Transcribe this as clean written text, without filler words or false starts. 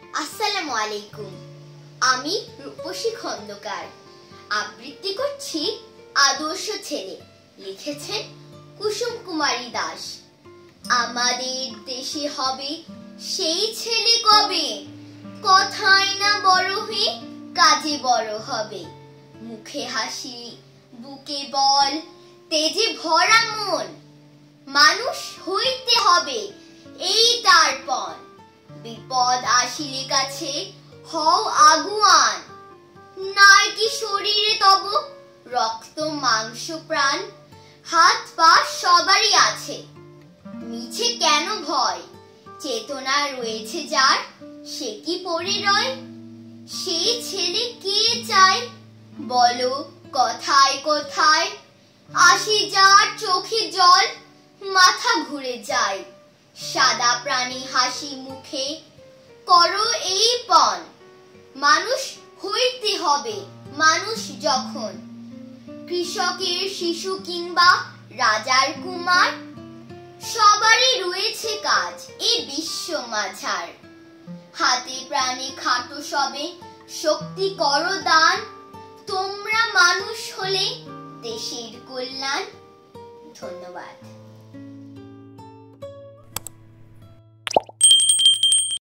আসসালামু আলাইকুম। আমি রূপসী খন্দকার আবৃত্তি করছি আদর্শ ছেলে। লিখেছেন কুসুমকুমারী দাস। আমাদের দেশে হবে সেই ছেলে কবে, কথায় না বড় হয়ে কাজে বড় হবে। মুখে হাসি, বুকে বল, তেজে ভরা মন, মানুষ হইতে হবে এই তার পণ। বিপদ আসিলে কাছে হও আগুয়ান, নাই কি শরীরে তব রক্ত মাংস প্রাণ। হাত পা সবারই আছে, মিছে কেন ভয়? চেতনা রয়েছে যার, সে কি পড়ে রয়? সেই ছেলে কে চায় বলো কথায় কথায়? আসি যার চোখে জল, মাথা ঘুরে যায়। সাদা প্রাণী হাসি মুখে করো এই পণ। মানুষ হইতে হবে মানুষ যখন, কৃষকের শিশু কিংবা রাজার কুমার, সবারই রয়েছে কাজ এ বিশ্ব মাঝার। হাতে প্রাণে খাটো সবে শক্তি করো দান, তোমরা মানুষ হলে দেশের কল্যাণ। ধন্যবাদ।